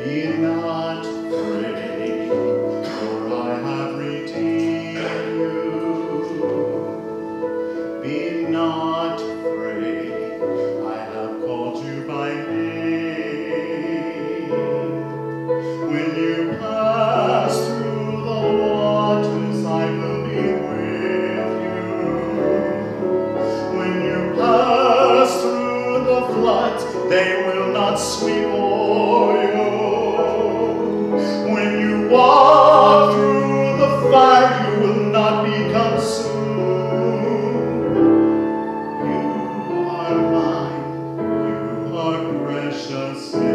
Be not afraid, for I have redeemed you. Be not afraid, I have called you by name. When you pass through the waters, I will be with you. When you pass through the floods, they will not sweep over you. When you walk through the fire, you will not be consumed. You are mine, you are precious.